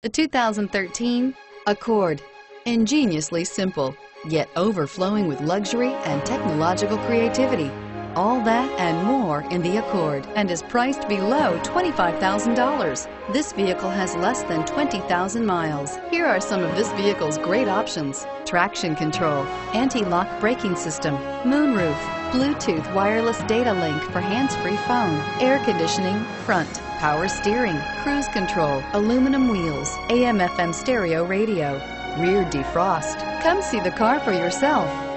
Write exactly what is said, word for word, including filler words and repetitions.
The two thousand thirteen Accord. Ingeniously simple, yet overflowing with luxury and technological creativity. All that and more in the Accord, and is priced below twenty-five thousand dollars. This vehicle has less than twenty thousand miles. Here are some of this vehicle's great options: traction control, anti-lock braking system, moonroof, Bluetooth wireless data link for hands-free phone, air conditioning, front, power steering, cruise control, aluminum wheels, A M F M stereo radio, rear defrost. Come see the car for yourself.